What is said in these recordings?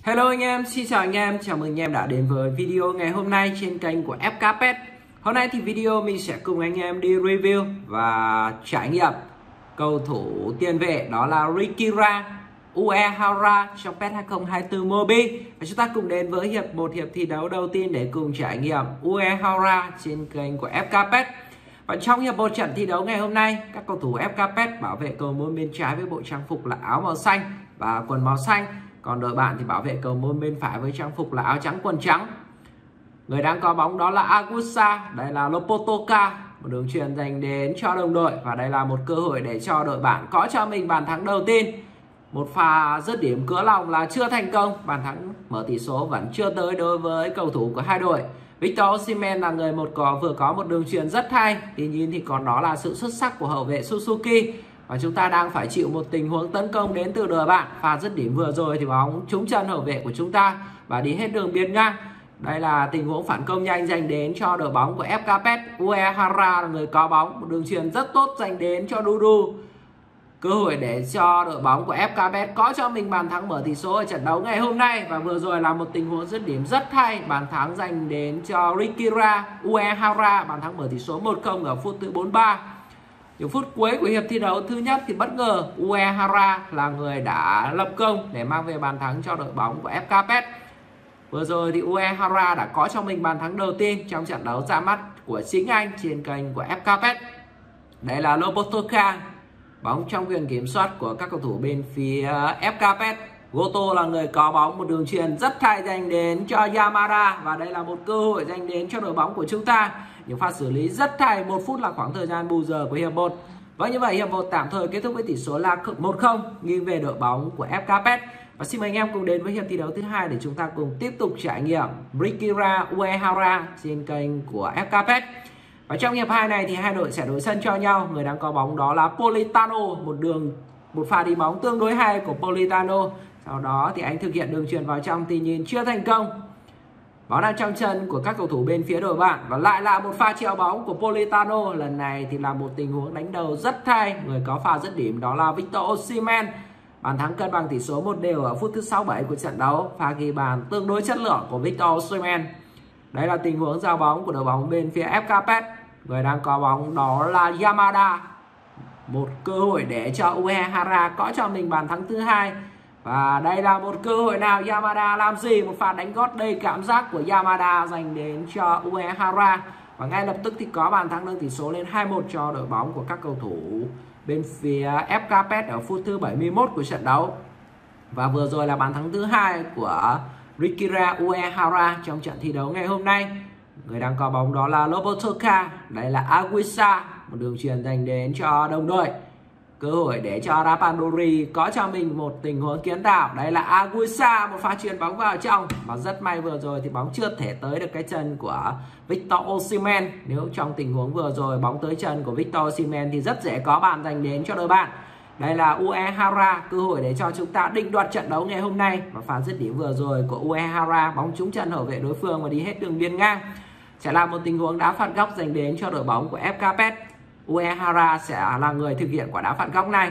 Hello anh em, xin chào anh em, chào mừng anh em đã đến với video ngày hôm nay trên kênh của FKPet. Hôm nay thì video mình sẽ cùng anh em đi review và trải nghiệm cầu thủ tiền vệ đó là Rikyra Uehara trong PES 2024 Mobile. Và chúng ta cùng đến với hiệp thi đấu đầu tiên để cùng trải nghiệm Uehara trên kênh của FKPet. Và trong hiệp 1 trận thi đấu ngày hôm nay, các cầu thủ FKPet bảo vệ cầu môn bên trái với bộ trang phục là áo màu xanh và quần màu xanh. Còn đội bạn thì bảo vệ cầu môn bên phải với trang phục là áo trắng quần trắng. Người đang có bóng đó là Agusa, đây là Lopotoka, một đường chuyền dành đến cho đồng đội. Và đây là một cơ hội để cho đội bạn có cho mình bàn thắng đầu tiên. Một pha dứt điểm cửa lòng là chưa thành công, bàn thắng mở tỷ số vẫn chưa tới đối với cầu thủ của hai đội. Victor Osimhen là người vừa có một đường chuyền rất hay, tuy nhiên thì còn đó là sự xuất sắc của hậu vệ Suzuki. Và chúng ta đang phải chịu một tình huống tấn công đến từ đội bạn. Pha dứt điểm vừa rồi thì bóng trúng chân hậu vệ của chúng ta và đi hết đường biên ngang. Đây là tình huống phản công nhanh dành đến cho đội bóng của FKPet. Uehara là người có bóng, một đường chuyền rất tốt dành đến cho Dudu. Cơ hội để cho đội bóng của FKPet có cho mình bàn thắng mở tỷ số ở trận đấu ngày hôm nay. Và vừa rồi là một tình huống dứt điểm rất hay, bàn thắng dành đến cho Rikyra Uehara, bàn thắng mở tỷ số 1-0 ở phút thứ 43. Những phút cuối của hiệp thi đấu thứ nhất thì bất ngờ Uehara là người đã lập công để mang về bàn thắng cho đội bóng của FKPet. Vừa rồi thì Uehara đã có cho mình bàn thắng đầu tiên trong trận đấu ra mắt của chính anh trên kênh của FKPet. Đây là Lopotoka, bóng trong quyền kiểm soát của các cầu thủ bên phía FKPet. Goto là người có bóng, một đường chuyền rất hay dành đến cho Yamada. Và đây là một cơ hội dành đến cho đội bóng của chúng ta. Những pha xử lý rất hay, 1 phút là khoảng thời gian bù giờ của hiệp 1. Và như vậy hiệp 1 tạm thời kết thúc với tỷ số là 1-0 nghiêng về đội bóng của FKPet. Và xin mời anh em cùng đến với hiệp thi đấu thứ hai để chúng ta cùng tiếp tục trải nghiệm Rikyra Uehara trên kênh của FKPet. Và trong hiệp 2 này thì hai đội sẽ đối sân cho nhau. Người đang có bóng đó là Politano, một pha đi bóng tương đối hay của Politano. Sau đó thì anh thực hiện đường chuyền vào trong, tuy nhiên chưa thành công. Bóng đang trong chân của các cầu thủ bên phía đội bạn. Và lại là một pha treo bóng của Politano. Lần này thì là một tình huống đánh đầu rất hay. Người có pha dứt điểm đó là Victor Osimhen. Bàn thắng cân bằng tỷ số 1-1 ở phút thứ 67 của trận đấu. Pha ghi bàn tương đối chất lượng của Victor Osimhen. Đây là tình huống giao bóng của đội bóng bên phía FKPet. Người đang có bóng đó là Yamada. Một cơ hội để cho Uehara có cho mình bàn thắng thứ hai. Và đây là một cơ hội nào, Yamada làm gì? Một pha đánh gót đầy cảm giác của Yamada dành đến cho Uehara. Và ngay lập tức thì có bàn thắng nâng tỷ số lên 2-1 cho đội bóng của các cầu thủ bên phía FKPet ở phút thứ 71 của trận đấu. Và vừa rồi là bàn thắng thứ hai của Rikyra Uehara trong trận thi đấu ngày hôm nay. Người đang có bóng đó là Lopotoka. Đây là Aguisa, một đường chuyền dành đến cho đồng đội. Cơ hội để cho Rapandori có cho mình một tình huống kiến tạo. Đây là Aguisa, một pha chuyền bóng vào trong. Và rất may vừa rồi thì bóng chưa thể tới được cái chân của Victor Osimhen. Nếu trong tình huống vừa rồi bóng tới chân của Victor Osimhen thì rất dễ có bàn dành đến cho đội bạn. Đây là Uehara, cơ hội để cho chúng ta định đoạt trận đấu ngày hôm nay. Và pha dứt điểm vừa rồi của Uehara, bóng trúng chân hậu vệ đối phương và đi hết đường biên ngang. Sẽ là một tình huống đá phạt góc dành đến cho đội bóng của FKPet. Uehara sẽ là người thực hiện quả đá phạt góc này.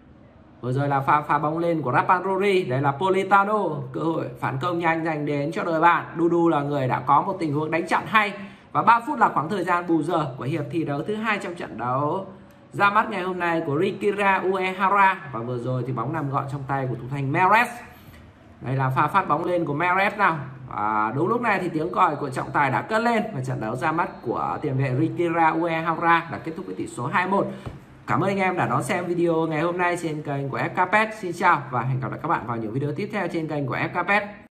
Vừa rồi là pha bóng lên của Rapandori. Đây là Politano, cơ hội phản công nhanh dành đến cho đội bạn. Dudu là người đã có một tình huống đánh chặn hay. Và 3 phút là khoảng thời gian bù giờ của hiệp thi đấu thứ hai trong trận đấu ra mắt ngày hôm nay của Rikyra Uehara. Và vừa rồi thì bóng nằm gọn trong tay của thủ thành Mahrez. Đây là pha phát bóng lên của Mahrez nào. Và đúng lúc này thì tiếng còi của trọng tài đã cất lên và trận đấu ra mắt của tiền vệ Rikyra Uehara đã kết thúc với tỷ số 2-1. Cảm ơn anh em đã đón xem video ngày hôm nay trên kênh của FKPet. Xin chào và hẹn gặp lại các bạn vào những video tiếp theo trên kênh của FKPet.